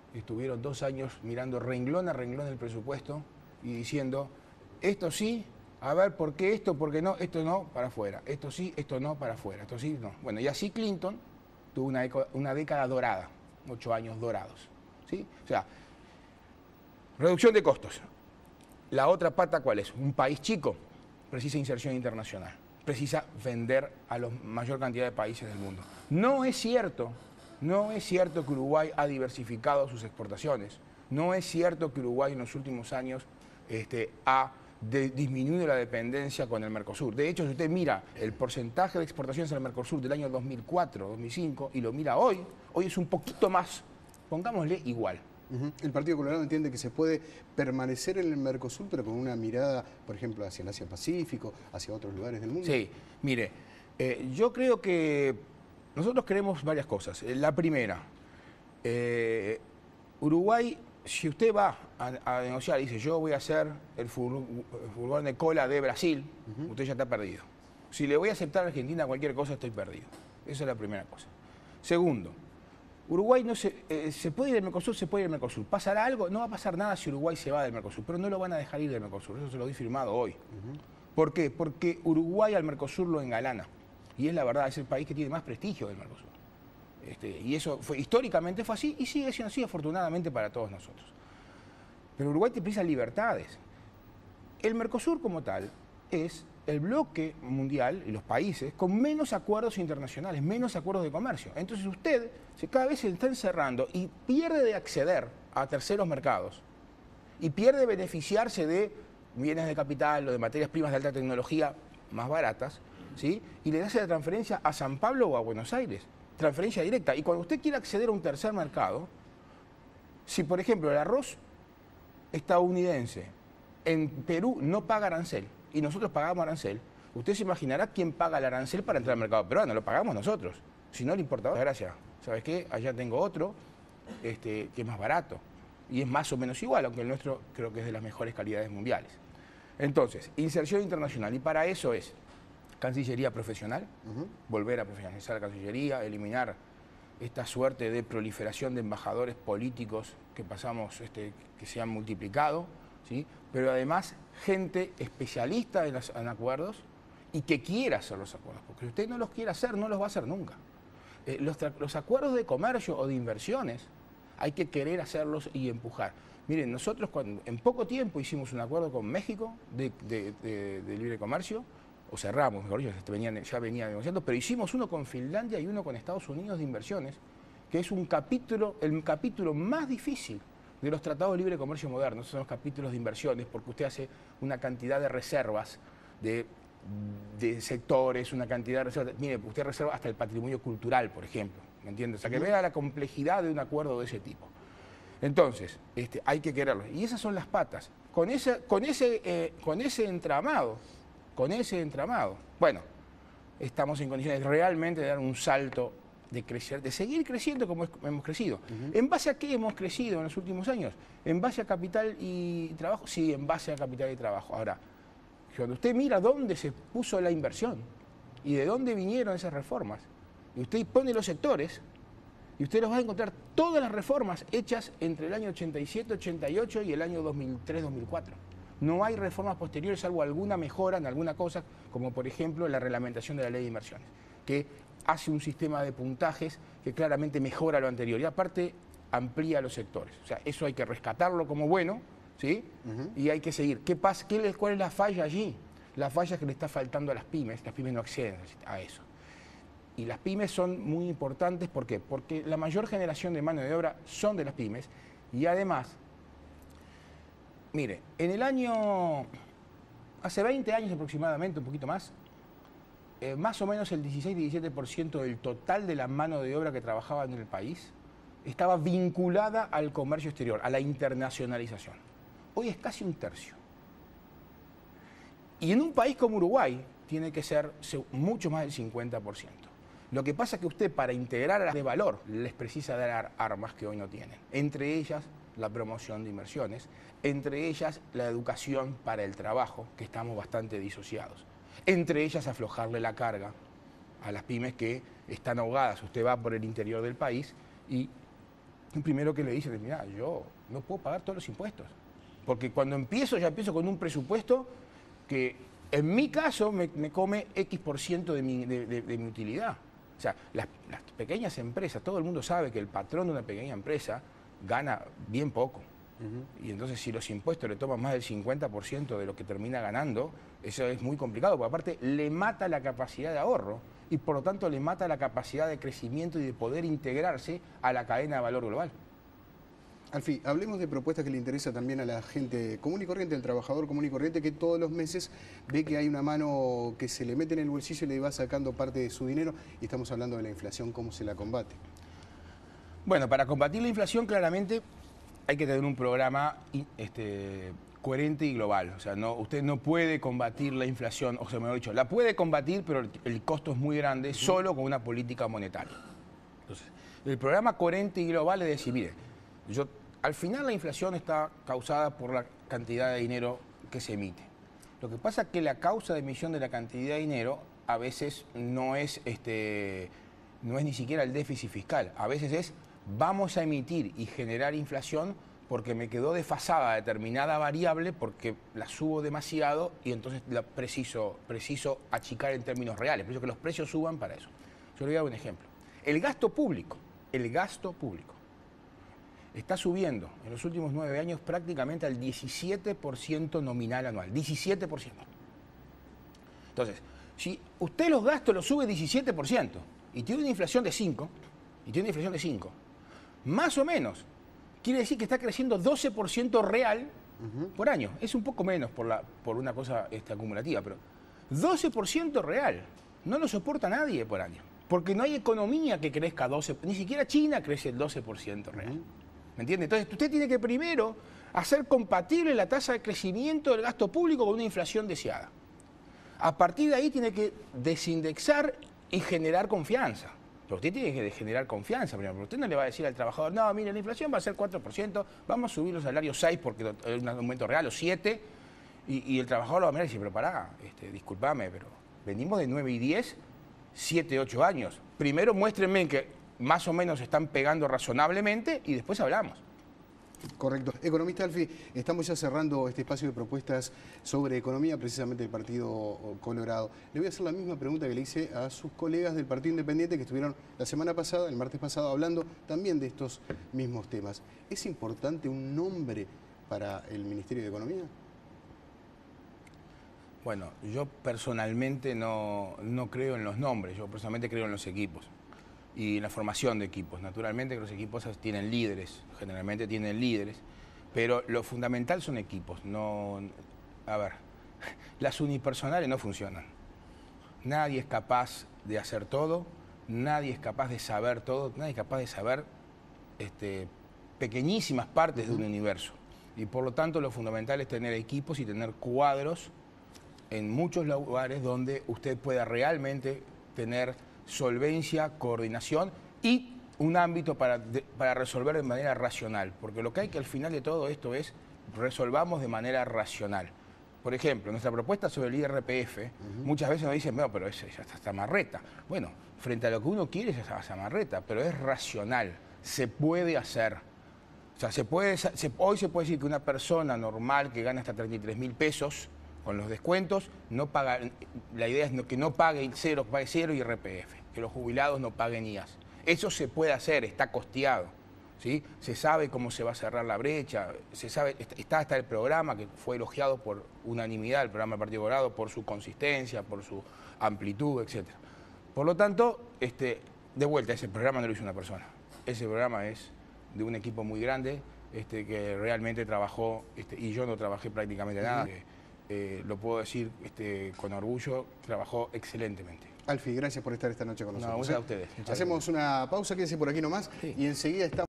estuvieron 2 años mirando renglón a renglón el presupuesto y diciendo, esto sí, a ver, ¿por qué esto? ¿Por qué no? Esto no, para afuera. Esto sí, esto no, para afuera. Esto sí, no. Bueno, y así Clinton tuvo una década dorada, 8 años dorados. ¿Sí? O sea, reducción de costos. La otra pata, ¿cuál es? Un país chico precisa inserción internacional. Precisa vender a la mayor cantidad de países del mundo. No es cierto que Uruguay ha diversificado sus exportaciones. No es cierto que Uruguay en los últimos años ha disminuido la dependencia con el Mercosur. De hecho, si usted mira el porcentaje de exportaciones al Mercosur del año 2004, 2005 y lo mira hoy es un poquito más, pongámosle igual. El Partido Colorado entiende que se puede permanecer en el Mercosur, pero con una mirada, por ejemplo, hacia el Asia-Pacífico, hacia otros lugares del mundo. Sí, mire, yo creo que nosotros queremos varias cosas. La primera, Uruguay, si usted va a negociar y dice yo voy a hacer el furgón de cola de Brasil, usted ya está perdido. Si le voy a aceptar a Argentina cualquier cosa, estoy perdido. Esa es la primera cosa. Segundo, Uruguay no se puede ir del Mercosur, se puede ir del Mercosur. ¿Pasará algo? No va a pasar nada si Uruguay se va del Mercosur, pero no lo van a dejar ir del Mercosur, eso se lo doy firmado hoy. ¿Por qué? Porque Uruguay al Mercosur lo engalana. Y es la verdad, es el país que tiene más prestigio del Mercosur. Y eso históricamente fue así y sigue siendo así, afortunadamente, para todos nosotros. Pero Uruguay te precisa libertades. El Mercosur como tal es el bloque mundial y los países con menos acuerdos internacionales, menos acuerdos de comercio. Entonces usted cada vez se está encerrando y pierde de acceder a terceros mercados y pierde de beneficiarse de bienes de capital o de materias primas de alta tecnología más baratas, ¿sí? Y le hace la transferencia a San Pablo o a Buenos Aires, transferencia directa. Y cuando usted quiere acceder a un tercer mercado, si por ejemplo el arroz estadounidense en Perú no paga arancel y nosotros pagamos arancel, usted se imaginará quién paga el arancel para entrar al mercado peruano, lo pagamos nosotros. Si no, el importador, gracias, ¿sabes qué? Allá tengo otro que es más barato y es más o menos igual, aunque el nuestro creo que es de las mejores calidades mundiales. Entonces, inserción internacional, y para eso es Cancillería profesional, volver a profesionalizar la Cancillería, eliminar esta suerte de proliferación de embajadores políticos que pasamos, que se han multiplicado, ¿sí? Pero además gente especialista en acuerdos y que quiera hacer los acuerdos, porque si usted no los quiere hacer, no los va a hacer nunca. Los acuerdos de comercio o de inversiones hay que querer hacerlos y empujar. Miren, nosotros en poco tiempo hicimos un acuerdo con México de libre comercio, o cerramos, mejor dicho, ya venía negociando, pero hicimos uno con Finlandia y uno con Estados Unidos de inversiones, que es el capítulo más difícil de los tratados de libre comercio modernos, son los capítulos de inversiones, porque usted hace una cantidad de reservas de sectores, una cantidad de reservas. Mire, usted reserva hasta el patrimonio cultural, por ejemplo, ¿me entiende? O sea, que vea la complejidad de un acuerdo de ese tipo. Entonces, hay que quererlo. Y esas son las patas. Con ese entramado, bueno, estamos en condiciones realmente de dar un salto, de crecer, de seguir creciendo como hemos crecido. ¿En base a qué hemos crecido en los últimos años? ¿En base a capital y trabajo? Sí, en base a capital y trabajo. Ahora, cuando usted mira dónde se puso la inversión y de dónde vinieron esas reformas, y usted pone los sectores, y usted los va a encontrar todas las reformas hechas entre el año 87, 88 y el año 2003, 2004. No hay reformas posteriores, salvo alguna mejora en alguna cosa, como por ejemplo la reglamentación de la ley de inversiones, que hace un sistema de puntajes que claramente mejora lo anterior y aparte amplía los sectores. O sea, eso hay que rescatarlo como bueno, ¿sí? Y hay que seguir. ¿Cuál es la falla allí? La falla es que le está faltando a las pymes no acceden a eso. Y las pymes son muy importantes, ¿por qué? Porque la mayor generación de mano de obra son de las pymes y además, mire, hace 20 años aproximadamente, un poquito más o menos el 16-17% del total de la mano de obra que trabajaba en el país estaba vinculada al comercio exterior, a la internacionalización. Hoy es casi un tercio. Y en un país como Uruguay tiene que ser mucho más del 50%. Lo que pasa es que usted para integrar a las de valor les precisa dar armas que hoy no tienen. Entre ellas la promoción de inversiones, entre ellas la educación para el trabajo, que estamos bastante disociados. Entre ellas aflojarle la carga a las pymes que están ahogadas. Usted va por el interior del país y el primero que le dice, mira, yo no puedo pagar todos los impuestos. Porque cuando ya empiezo con un presupuesto que en mi caso me come X% de mi utilidad. O sea, las pequeñas empresas, todo el mundo sabe que el patrón de una pequeña empresa gana bien poco. Y entonces si los impuestos le toman más del 50% de lo que termina ganando, eso es muy complicado, porque aparte le mata la capacidad de ahorro y por lo tanto le mata la capacidad de crecimiento y de poder integrarse a la cadena de valor global. Alfie, hablemos de propuestas que le interesa también a la gente común y corriente, el trabajador común y corriente, que todos los meses ve que hay una mano que se le mete en el bolsillo y le va sacando parte de su dinero, y estamos hablando de la inflación, ¿cómo se la combate? Bueno, para combatir la inflación claramente hay que tener un programa coherente y global. O sea, usted no puede combatir la inflación, o sea, mejor dicho, la puede combatir, pero el costo es muy grande, solo con una política monetaria. Entonces, el programa coherente y global es decir, mire, al final la inflación está causada por la cantidad de dinero que se emite. Lo que pasa es que la causa de emisión de la cantidad de dinero a veces no es ni siquiera el déficit fiscal. A veces es, vamos a emitir y generar inflación porque me quedó desfasada determinada variable porque la subo demasiado y entonces la preciso achicar en términos reales. Preciso que los precios suban para eso. Yo le voy a dar un ejemplo. El gasto público está subiendo en los últimos 9 años prácticamente al 17% nominal anual. 17%. Entonces, si usted los gastos los sube 17% y tiene una inflación de 5, más o menos, quiere decir que está creciendo 12% real por año. Es un poco menos por una cosa acumulativa, pero 12% real. No lo soporta nadie por año. Porque no hay economía que crezca 12%. Ni siquiera China crece el 12% real. ¿Me entiende? Entonces, usted tiene que primero hacer compatible la tasa de crecimiento del gasto público con una inflación deseada. A partir de ahí tiene que desindexar y generar confianza. Pero usted tiene que generar confianza primero, porque usted no le va a decir al trabajador, no, mire, la inflación va a ser 4%, vamos a subir los salarios 6 porque es un aumento real, o 7, y el trabajador lo va a mirar y dice, pero pará, discúlpame, pero venimos de 9 y 10, 7, 8 años. Primero muéstrenme que más o menos están pegando razonablemente y después hablamos. Correcto. Economista Alfie, estamos ya cerrando este espacio de propuestas sobre economía, precisamente del Partido Colorado. Le voy a hacer la misma pregunta que le hice a sus colegas del Partido Independiente que estuvieron la semana pasada, el martes pasado, hablando también de estos mismos temas. ¿Es importante un nombre para el Ministerio de Economía? Bueno, yo personalmente no creo en los nombres, yo personalmente creo en los equipos y en la formación de equipos. Naturalmente que los equipos tienen líderes, generalmente tienen líderes, pero lo fundamental son equipos. A ver, las unipersonales no funcionan. Nadie es capaz de hacer todo, nadie es capaz de saber todo, nadie es capaz de saber pequeñísimas partes de un universo. Y por lo tanto lo fundamental es tener equipos y tener cuadros en muchos lugares donde usted pueda realmente tener solvencia, coordinación y un ámbito para resolver de manera racional. Porque lo que hay que al final de todo esto es resolvamos de manera racional. Por ejemplo, nuestra propuesta sobre el IRPF, muchas veces nos dicen, bueno, pero ya está marreta. Bueno, frente a lo que uno quiere es esa marreta, pero es racional, se puede hacer. O sea, hoy se puede decir que una persona normal que gana hasta 33.000 pesos, con los descuentos, no paga, la idea es que no pague cero IRPF, que los jubilados no paguen IAS. Eso se puede hacer, está costeado, ¿sí? Se sabe cómo se va a cerrar la brecha, se sabe, está hasta el programa que fue elogiado por unanimidad, el programa del Partido Colorado, por su consistencia, por su amplitud, etc. Por lo tanto, de vuelta, ese programa no lo hizo una persona, ese programa es de un equipo muy grande que realmente trabajó, y yo no trabajé prácticamente nada. Lo puedo decir con orgullo, trabajó excelentemente. Alfie, gracias por estar esta noche con nosotros. No, gracias a ustedes. Hacemos una pausa, quédense por aquí nomás, y enseguida estamos...